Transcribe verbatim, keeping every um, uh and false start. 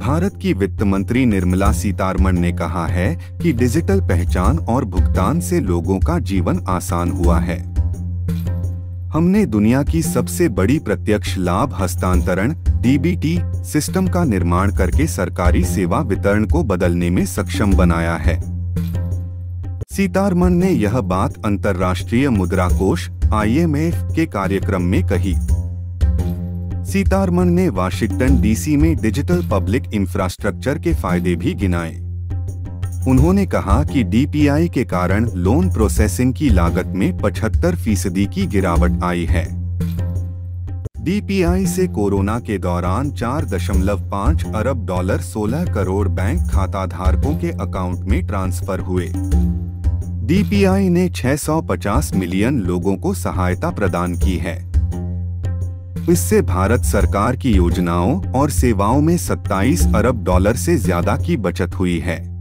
भारत की वित्त मंत्री निर्मला सीतारमण ने कहा है कि डिजिटल पहचान और भुगतान से लोगों का जीवन आसान हुआ है। हमने दुनिया की सबसे बड़ी प्रत्यक्ष लाभ हस्तांतरण डी बी टी सिस्टम का निर्माण करके सरकारी सेवा वितरण को बदलने में सक्षम बनाया है। सीतारमण ने यह बात अंतर्राष्ट्रीय मुद्रा कोष आई एम एफ के कार्यक्रम में कही। सीतारमण ने वाशिंगटन डी सी में डिजिटल पब्लिक इंफ्रास्ट्रक्चर के फायदे भी गिनाए। उन्होंने कहा कि डी पी आई के कारण लोन प्रोसेसिंग की लागत में पचहत्तर फीसदी की गिरावट आई है। डी पी आई से कोरोना के दौरान चार दशमलव पाँच अरब डॉलर सोलह करोड़ बैंक खाता धारकों के अकाउंट में ट्रांसफर हुए। डी पी आई ने छह सौ पचास मिलियन लोगों को सहायता प्रदान की है। इससे भारत सरकार की योजनाओं और सेवाओं में सत्ताईस अरब डॉलर से ज्यादा की बचत हुई है।